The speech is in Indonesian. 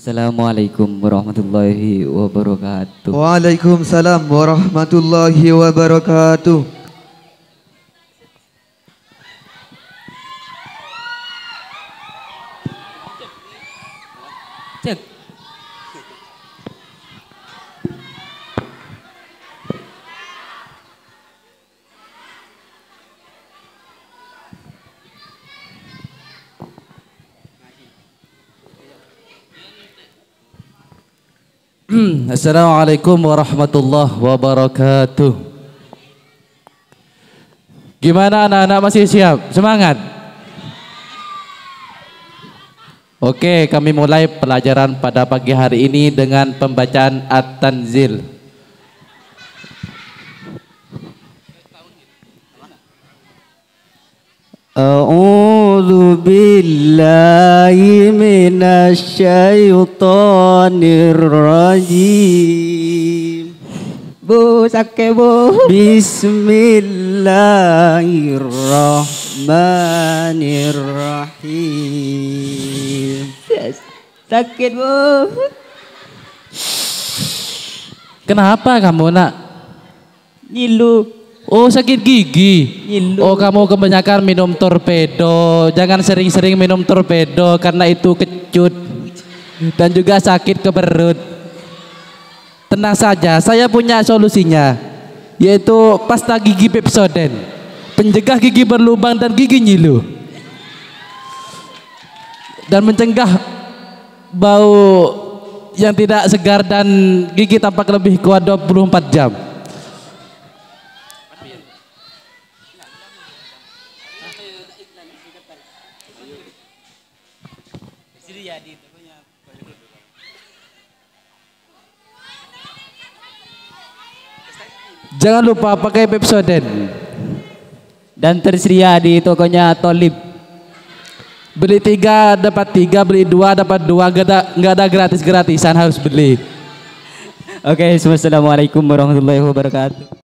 Assalamualaikum warahmatullahi wabarakatuh. Waalaikumsalam warahmatullahi wabarakatuh. Cek. Assalamualaikum warahmatullahi wabarakatuh. Gimana anak-anak, masih siap? Semangat. Oke, kami mulai pelajaran pada pagi hari ini dengan pembacaan At-Tanzil. A'udzu billahi minasy syaithanir rajim. Bu, sakit bu. Bismillahirrahmanirrahim. Sakit bu. Kenapa kamu nak? Nyilu. Oh, sakit gigi. Nyilu. Oh, kamu kebanyakan minum torpedo. Jangan sering-sering minum torpedo karena itu kecut dan juga sakit ke perut. Tenang saja, saya punya solusinya, yaitu pasta gigi Pepsodent, pencegah gigi berlubang dan gigi nyilu, dan mencegah bau yang tidak segar dan gigi tampak lebih kuat 24 jam. Jangan lupa pakai Pepsodent. Dan tersedia di tokonya Tolib. Beli 3 dapat 3, beli 2 dapat 2, nggak ada gratis-gratisan, harus beli. Oke, assalamualaikum warahmatullahi wabarakatuh.